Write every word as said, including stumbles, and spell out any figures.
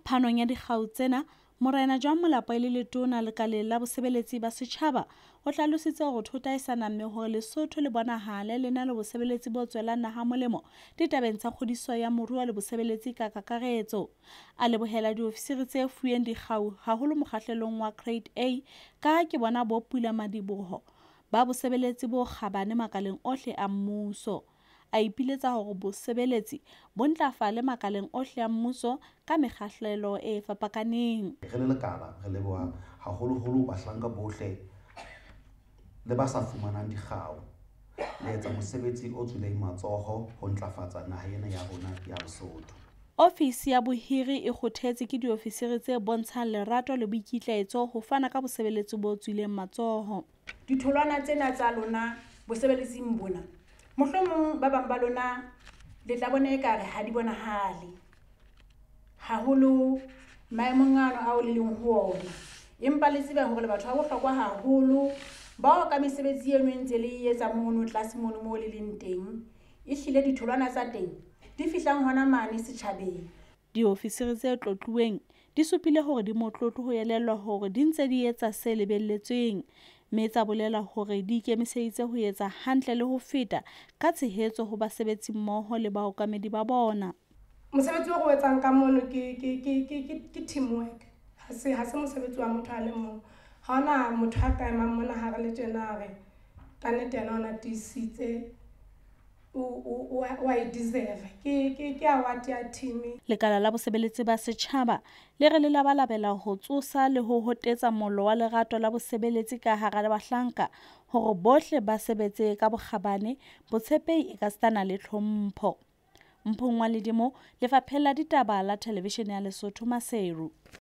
Phanong ya dikgau tsena, Morena John Molapo le letona lekaleng la bosebeletsi ba setjhaba o hlalositse hore thota e sana mme hore Lesotho le bonahale le na le bosebeletsi bo tswelang naha molemo ditabeng tsa kgodiso ya moruo le bosebeletsi ka kakaretso. A lebohela diofisiri tse fueng dikgau haholo mokgahlelong wa Grade A ka ke bona bo pula madiboho ba bosebeletsi bo kgabane makaleng ohle a mmuso. A ipiletsa hore bosebeletsi bo ntlafale makaleng ohle a mmuso ka mekgahlelo e fapakaneng. Re le lekala re leboha haholoholo bahlanka bohle le ba sa fumanang dikgau le etsa mosebetsi o tswileng matsoho ho ntlafatsa naha ena ya rona ya Lesotho. Ofisi ya Bohiri e kgothetse ke diofisiri tse bontshang lerato le boikitlaetso ho fana ka bosebeletsi bo tswileng matsoho. Ditholwana tsena tsa lona bosebeletsing bona mohlomong ba bang ba lona le tla bona ekare ha di bonahale haholo maemong ana ao le leng ho ona, empa le tseba hore le batho ba bohlokwa haholo bao ka mesebetsi eno ntse le etsa mono tlase mono mo le leng teng, ehlile ditholwana tsa teng di fihlang hona mane setjhabeng. Diofisiri tse tlotluweng di supile hore di motlotlo ho elellwa hore di ntse di etsa se lebelletsweng, mme tsa bolela hore di ikemiseditse ho etsa hantle le ho feta ka tshehetso ho basebetsi mmoho le baokamedi ba bona. Mosebetsi o re etsang ka mono ke ke ke ke ke teamwork. Ha se ha se mosebetsi wa motho a le mong. Ha ona motho a ka emang mona ha re le tjena re ka nnete yena ona tisitse o wa I deserve ke ke ke award ya team. Lekala la bosebeletsi ba setjhaba le re le labalabela ho tsosa le ho hotetsa mollo wa lerato la bosebeletsi ka hara le bahlanka hore bohle ba sebetse ka bokgabane, botshepehi e ka stana le tlhompho. Mphongwa Ledimo, Lefapheng la Ditaba la Television ya Lesotho, Maseru.